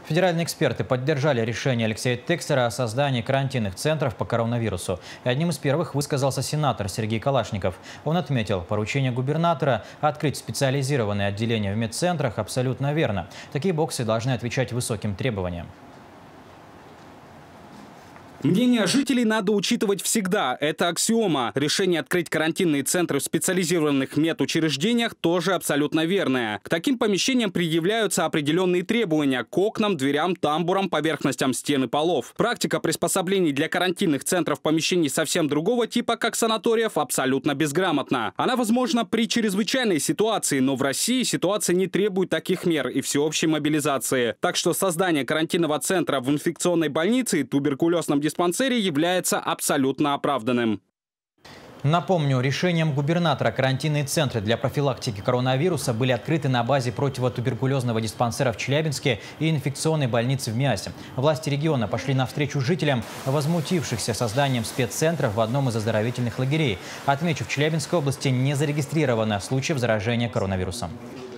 Федеральные эксперты поддержали решение Алексея Текстера о создании карантинных центров по коронавирусу. И одним из первых высказался сенатор Сергей Калашников. Он отметил, поручение губернатора открыть специализированные отделения в медцентрах абсолютно верно. Такие боксы должны отвечать высоким требованиям. Мнение жителей надо учитывать всегда. Это аксиома. Решение открыть карантинные центры в специализированных медучреждениях тоже абсолютно верное. К таким помещениям предъявляются определенные требования к окнам, дверям, тамбурам, поверхностям стен и полов. Практика приспособлений для карантинных центров помещений совсем другого типа, как санаториев, абсолютно безграмотна. Она возможна при чрезвычайной ситуации, но в России ситуация не требует таких мер и всеобщей мобилизации. Так что создание карантинного центра в инфекционной больнице и туберкулезном диспансере является абсолютно оправданным. Напомню, решением губернатора карантинные центры для профилактики коронавируса были открыты на базе противотуберкулезного диспансера в Челябинске и инфекционной больницы в Миасе. Власти региона пошли навстречу жителям, возмутившихся созданием спеццентров в одном из оздоровительных лагерей. Отмечу, в Челябинской области не зарегистрировано случаев заражения коронавирусом.